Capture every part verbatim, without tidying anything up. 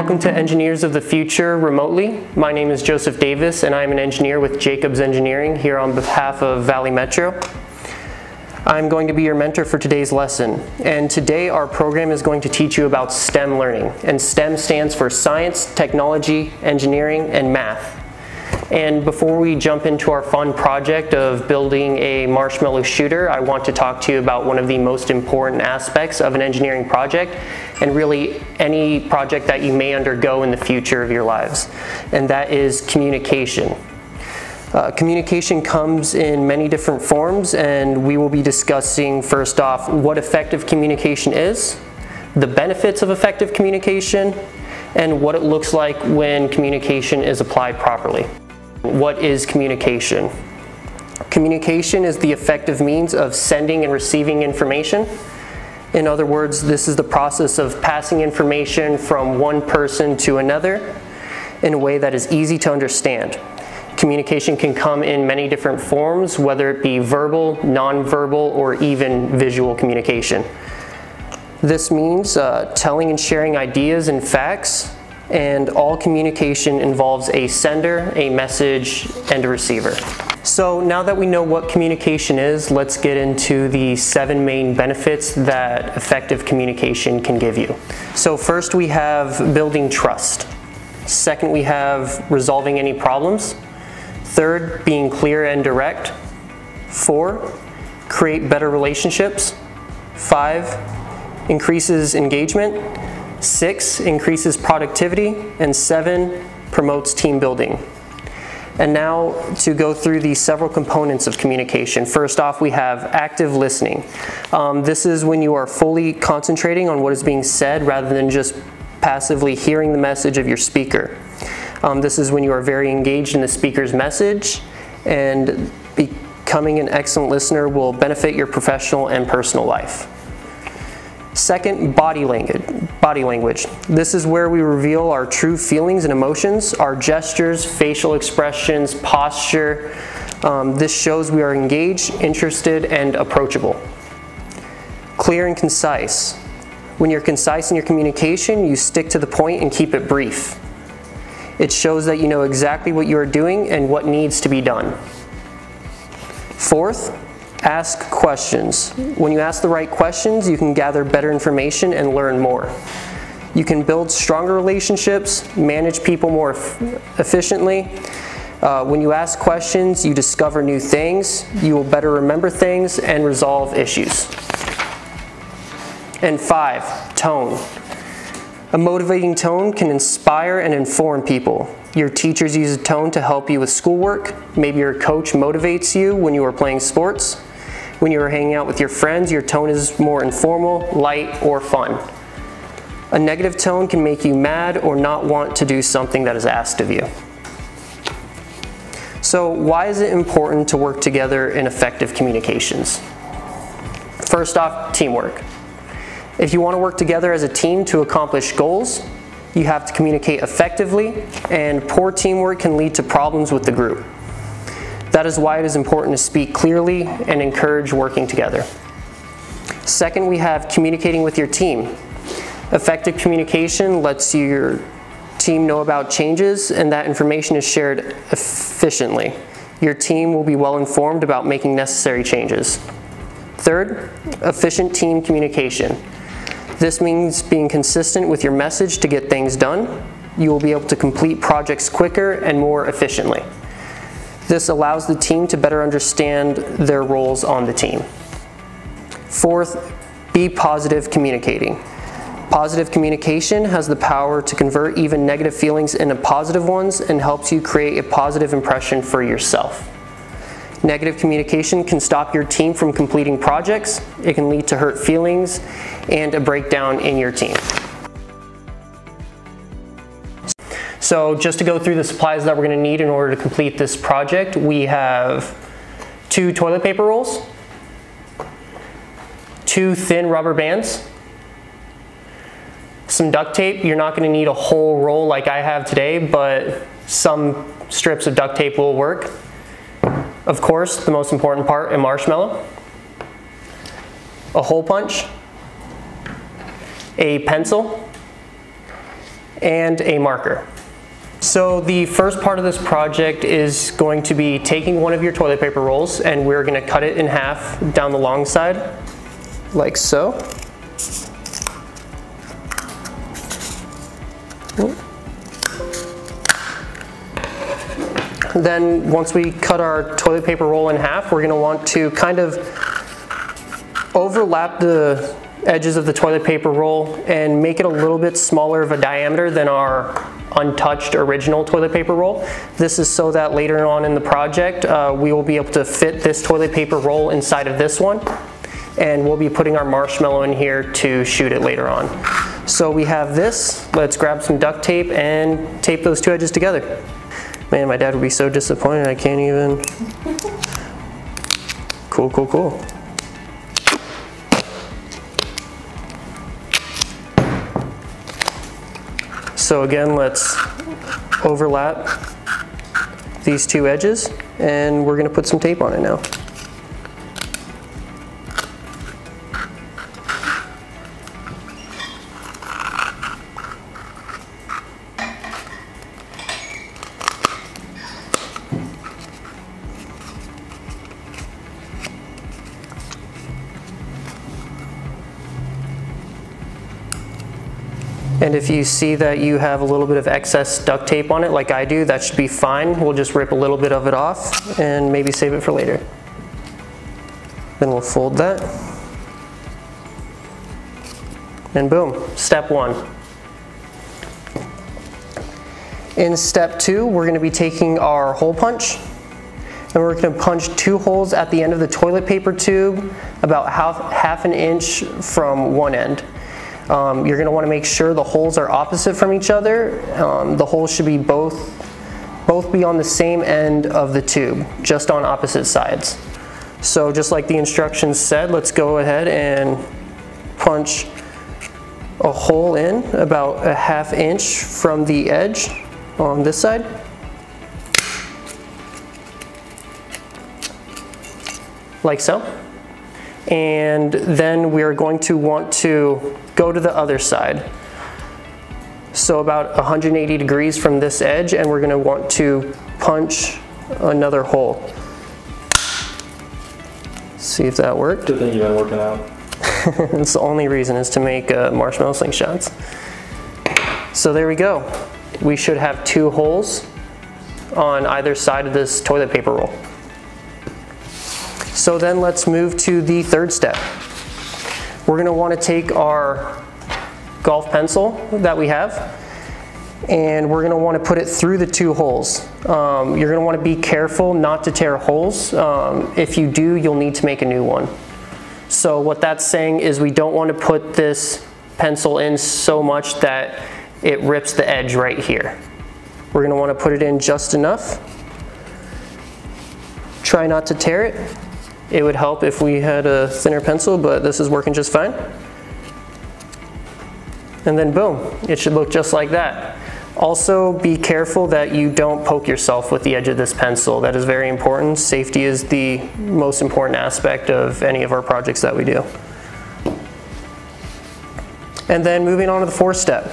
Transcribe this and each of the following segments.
welcome to Engineers of the Future remotely. My name is Joseph Davis and I'm an engineer with Jacobs Engineering here on behalf of Valley Metro. I'm going to be your mentor for today's lesson, and today our program is going to teach you about STEM learning, and STEM stands for Science, Technology, Engineering, and Math. And before we jump into our fun project of building a marshmallow shooter, I want to talk to you about one of the most important aspects of an engineering project, and really any project that you may undergo in the future of your lives, and that is communication. Uh, communication comes in many different forms, and we will be discussing first off what effective communication is, the benefits of effective communication, and what it looks like when communication is applied properly. What is communication? Communication is the effective means of sending and receiving information. In other words, this is the process of passing information from one person to another in a way that is easy to understand. Communication can come in many different forms, whether it be verbal, nonverbal, or even visual communication. This means uh, telling and sharing ideas and facts, and all communication involves a sender, a message, and a receiver. So now that we know what communication is, let's get into the seven main benefits that effective communication can give you. So first we have building trust. Second, we have resolving any problems. Third, being clear and direct. Four, create better relationships. Five, increases engagement. Six, increases productivity. And seven, promotes team building. And now to go through the several components of communication. First off, we have active listening. Um, this is when you are fully concentrating on what is being said rather than just passively hearing the message of your speaker. Um, this is when you are very engaged in the speaker's message, and becoming an excellent listener will benefit your professional and personal life. Second, body language. Body language. This is where we reveal our true feelings and emotions, our gestures, facial expressions, posture. Um, this shows we are engaged, interested, and approachable. Clear and concise. When you're concise in your communication, you stick to the point and keep it brief. It shows that you know exactly what you are doing and what needs to be done. Fourth, ask questions. When you ask the right questions, you can gather better information and learn more. You can build stronger relationships, manage people more efficiently. Uh, when you ask questions, you discover new things, you will better remember things and resolve issues. And five, tone. A motivating tone can inspire and inform people. Your teachers use a tone to help you with schoolwork. Maybe your coach motivates you when you are playing sports. When you are hanging out with your friends, your tone is more informal, light, or fun. A negative tone can make you mad or not want to do something that is asked of you. So why is it important to work together in effective communications? First off, teamwork. If you want to work together as a team to accomplish goals, you have to communicate effectively, and poor teamwork can lead to problems with the group. That is why it is important to speak clearly and encourage working together. Second, we have communicating with your team. Effective communication lets your team know about changes, and that information is shared efficiently. Your team will be well informed about making necessary changes. Third, efficient team communication. This means being consistent with your message to get things done. You will be able to complete projects quicker and more efficiently. This allows the team to better understand their roles on the team. Fourth, be positive communicating. Positive communication has the power to convert even negative feelings into positive ones and helps you create a positive impression for yourself. Negative communication can stop your team from completing projects. It can lead to hurt feelings and a breakdown in your team. So just to go through the supplies that we're going to need in order to complete this project, we have two toilet paper rolls, two thin rubber bands, some duct tape. You're not going to need a whole roll like I have today, but some strips of duct tape will work. Of course, the most important part, a marshmallow, a hole punch, a pencil, and a marker. So the first part of this project is going to be taking one of your toilet paper rolls, and we're going to cut it in half down the long side, like so. Then once we cut our toilet paper roll in half, we're going to want to kind of overlap the edges of the toilet paper roll and make it a little bit smaller of a diameter than our untouched original toilet paper roll. This is so that later on in the project uh, we will be able to fit this toilet paper roll inside of this one, and we'll be putting our marshmallow in here to shoot it later on. So we have this. Let's grab some duct tape and tape those two edges together. Man, my dad would be so disappointed. I can't even. Cool, cool, cool. So again, let's overlap these two edges, and we're going to put some tape on it now. And if you see that you have a little bit of excess duct tape on it, like I do, that should be fine. We'll just rip a little bit of it off and maybe save it for later. Then we'll fold that. And boom, step one. In step two, we're going to be taking our hole punch, and we're going to punch two holes at the end of the toilet paper tube, about half, half an inch from one end. Um, you're going to want to make sure the holes are opposite from each other. Um, the holes should be both, both be on the same end of the tube, just on opposite sides. So just like the instructions said, let's go ahead and punch a hole in about a half inch from the edge on this side. Like so. And then we're going to want to go to the other side. So about one hundred eighty degrees from this edge, and we're going to want to punch another hole. See if that worked. Good thing you've been working out. That's the only reason, is to make uh, marshmallow slingshots. So there we go. We should have two holes on either side of this toilet paper roll. So then let's move to the third step. We're going to want to take our golf pencil that we have, and we're going to want to put it through the two holes. Um, you're going to want to be careful not to tear holes. Um, if you do, you'll need to make a new one. So what that's saying is we don't want to put this pencil in so much that it rips the edge right here. We're going to want to put it in just enough. Try not to tear it. It would help if we had a thinner pencil, but this is working just fine. And then boom, it should look just like that. Also, be careful that you don't poke yourself with the edge of this pencil. That is very important. Safety is the most important aspect of any of our projects that we do. And then moving on to the fourth step.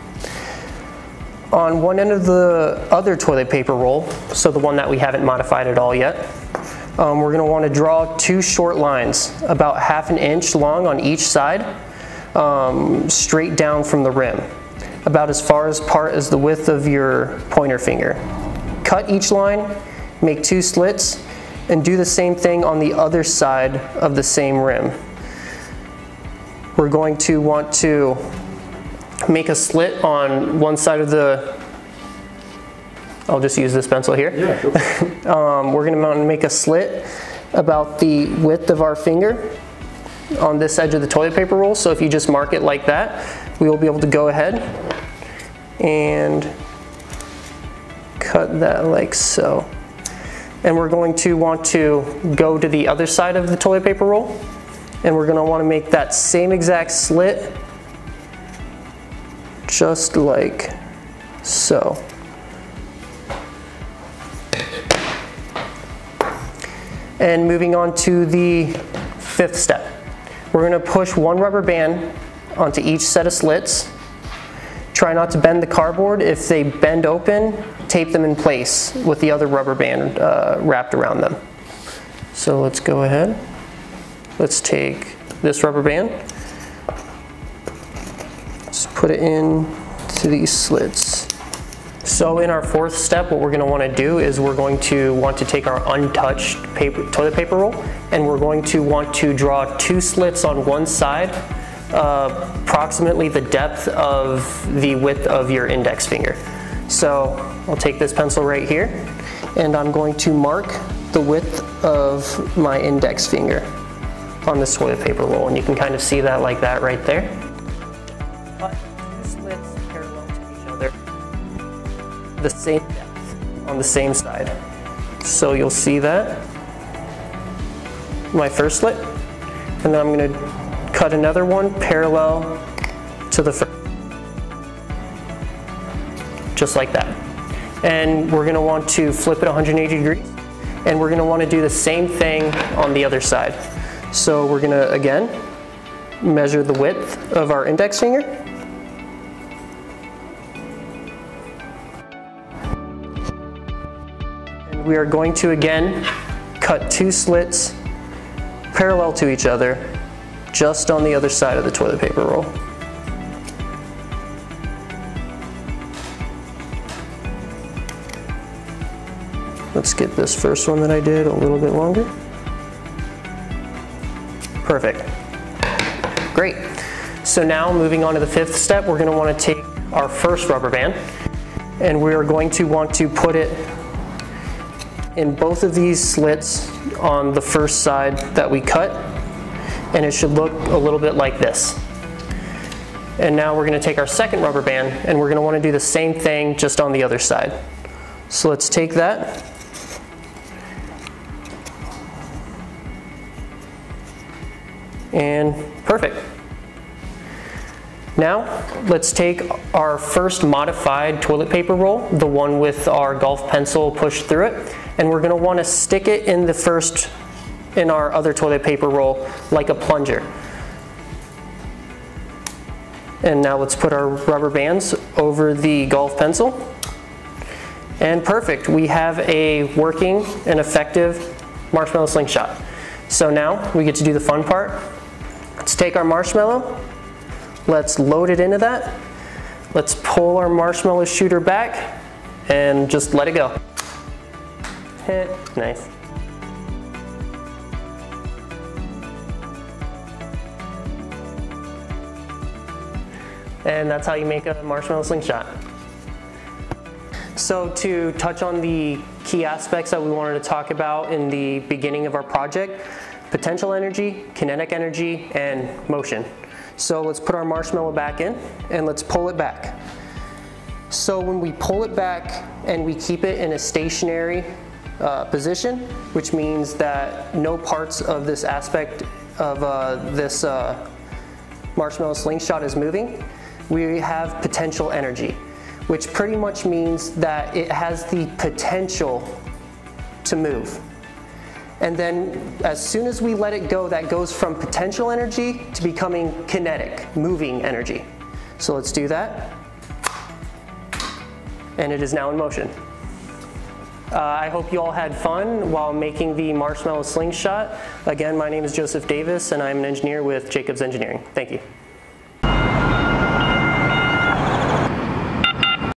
On one end of the other toilet paper roll, so the one that we haven't modified at all yet, Um, we're going to want to draw two short lines, about half an inch long on each side, um, straight down from the rim, about as far apart as the width of your pointer finger. Cut each line, make two slits, and do the same thing on the other side of the same rim. We're going to want to make a slit on one side of the, I'll just use this pencil here. Yeah, sure. um, we're going to make a slit about the width of our finger on this edge of the toilet paper roll. So if you just mark it like that, we will be able to go ahead and cut that like so. And we're going to want to go to the other side of the toilet paper roll, and we're going to want to make that same exact slit, just like so. And moving on to the fifth step. We're going to push one rubber band onto each set of slits. Try not to bend the cardboard. If they bend open, tape them in place with the other rubber band uh, wrapped around them. So let's go ahead. Let's take this rubber band. Let's put it in to these slits. So in our fourth step, what we're going to want to do is we're going to want to take our untouched paper, toilet paper roll, and we're going to want to draw two slits on one side, uh, approximately the depth of the width of your index finger. So I'll take this pencil right here, and I'm going to mark the width of my index finger on this toilet paper roll, and you can kind of see that like that right there. But two slits parallel to each other, the same depth on the same side. So you'll see that, my first slit, and then I'm going to cut another one parallel to the first, just like that. And we're going to want to flip it one hundred eighty degrees, and we're going to want to do the same thing on the other side. So we're going to, again, measure the width of our index finger. And we are going to, again, cut two slits parallel to each other, just on the other side of the toilet paper roll. Let's get this first one that I did a little bit longer. Perfect. Great. So now moving on to the fifth step, we're going to want to take our first rubber band, and we are going to want to put it in both of these slits on the first side that we cut, and it should look a little bit like this. And now we're going to take our second rubber band, and we're going to want to do the same thing just on the other side. So let's take that. And perfect. Now let's take our first modified toilet paper roll, the one with our golf pencil pushed through it, and we're going to want to stick it in the first, in our other toilet paper roll like a plunger. And now let's put our rubber bands over the golf pencil. And perfect, we have a working and effective marshmallow slingshot. So now we get to do the fun part. Let's take our marshmallow, let's load it into that, let's pull our marshmallow shooter back, and just let it go. Hit, nice. And that's how you make a marshmallow slingshot. So to touch on the key aspects that we wanted to talk about in the beginning of our project: potential energy, kinetic energy, and motion. So let's put our marshmallow back in, and let's pull it back. So when we pull it back and we keep it in a stationary uh, position, which means that no parts of this aspect of uh, this uh, marshmallow slingshot is moving, we have potential energy, which pretty much means that it has the potential to move. And then as soon as we let it go, that goes from potential energy to becoming kinetic, moving energy. So let's do that. And it is now in motion. Uh, I hope you all had fun while making the marshmallow slingshot. Again, my name is Joseph Davis, and I'm an engineer with Jacobs Engineering. Thank you.